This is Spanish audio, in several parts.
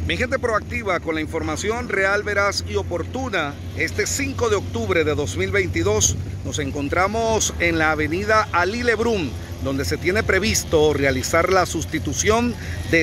Mi gente proactiva, con la información real, veraz y oportuna. Este 5 de octubre de 2022 nos encontramos en la avenida Ali Lebrun, donde se tiene previsto realizar la sustitución de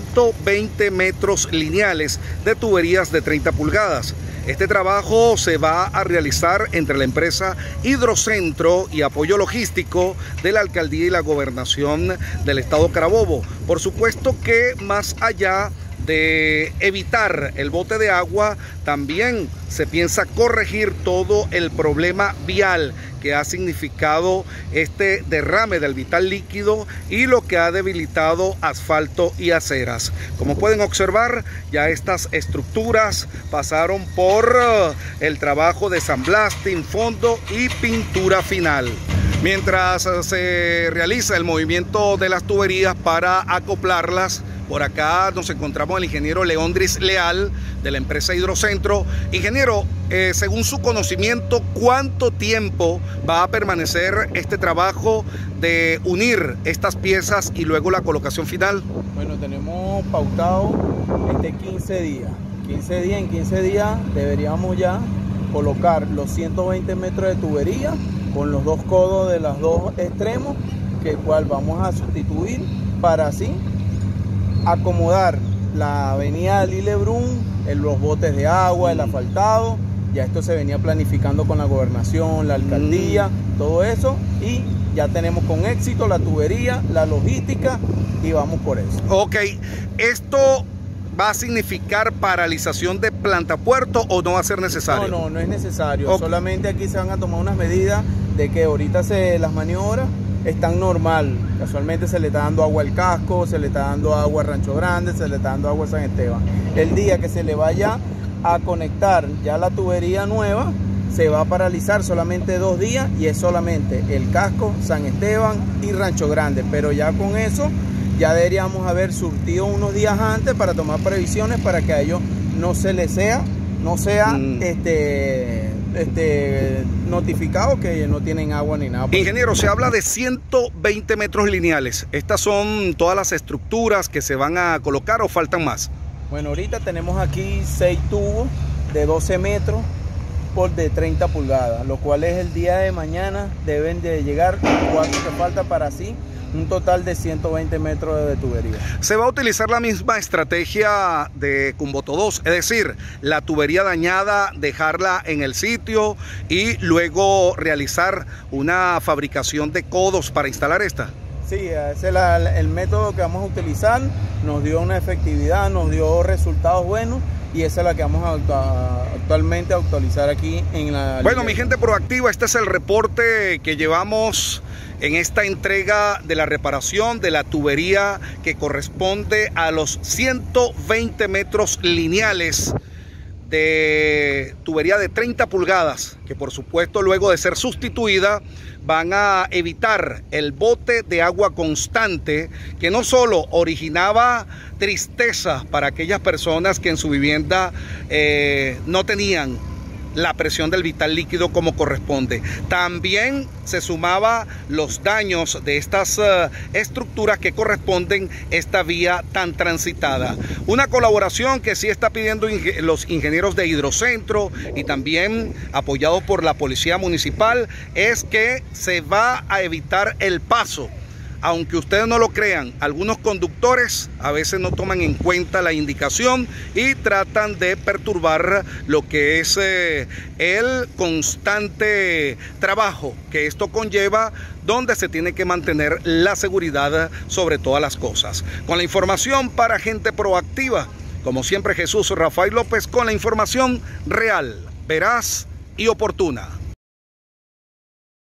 120 metros lineales de tuberías de 30 pulgadas. Este trabajo se va a realizar entre la empresa Hidrocentro y apoyo logístico de la Alcaldía y la Gobernación del Estado Carabobo. Por supuesto que más allá de evitar el bote de agua, también se piensa corregir todo el problema vial que ha significado este derrame del vital líquido y lo que ha debilitado asfalto y aceras. Como pueden observar, ya estas estructuras pasaron por el trabajo de sandblasting, fondo y pintura final. Mientras se realiza el movimiento de las tuberías para acoplarlas, por acá nos encontramos el ingeniero Leondris Leal de la empresa Hidrocentro. Ingeniero, según su conocimiento, ¿cuánto tiempo va a permanecer este trabajo de unir estas piezas y luego la colocación final? Bueno, tenemos pautado 15 días. En 15 días deberíamos ya colocar los 120 metros de tubería con los dos codos de los dos extremos, que cual vamos a sustituir para así acomodar la avenida Ali Lebrun, los botes de agua, el asfaltado. Ya esto se venía planificando con la gobernación, la alcaldía, todo eso, y ya tenemos con éxito la tubería, la logística, y vamos por eso. Ok, ¿esto va a significar paralización de planta puerto o no va a ser necesario? No es necesario. Okay. Solamente aquí se van a tomar unas medidas de que ahorita las maniobras están normal. Casualmente se le está dando agua al casco, se le está dando agua a Rancho Grande, se le está dando agua a San Esteban. El día que se le vaya a conectar ya la tubería nueva, se va a paralizar solamente 2 días, y es solamente el casco, San Esteban y Rancho Grande. Pero ya con eso ya deberíamos haber surtido unos días antes para tomar previsiones para que a ellos no se les sea notificado que no tienen agua ni nada. Ingeniero, se habla de 120 metros lineales. ¿Estas son todas las estructuras que se van a colocar o faltan más? Bueno, ahorita tenemos aquí 6 tubos de 12 metros por de 30 pulgadas, los cuales el día de mañana deben de llegar 4 que falta para así un total de 120 metros de tubería. Se va a utilizar la misma estrategia de Cumboto 2, es decir, la tubería dañada, dejarla en el sitio y luego realizar una fabricación de codos para instalar esta. Sí, ese es el método que vamos a utilizar. Nos dio una efectividad, nos dio resultados buenos, y esa es la que vamos actualmente a actualizar aquí en la... Bueno, mi gente proactiva, este es el reporte que llevamos en esta entrega de la reparación de la tubería que corresponde a los 120 metros lineales de tubería de 30 pulgadas, que por supuesto luego de ser sustituida van a evitar el bote de agua constante que no solo originaba tristeza para aquellas personas que en su vivienda no tenían la presión del vital líquido como corresponde. También se sumaba los daños de estas estructuras que corresponden a esta vía tan transitada. Una colaboración que sí está pidiendo los ingenieros de Hidrocentro y también apoyados por la Policía Municipal, es que se va a evitar el paso. Aunque ustedes no lo crean, algunos conductores a veces no toman en cuenta la indicación y tratan de perturbar lo que es el constante trabajo que esto conlleva, donde se tiene que mantener la seguridad sobre todas las cosas. Con la información para gente proactiva, como siempre, Jesús Rafael López con la información real, veraz y oportuna.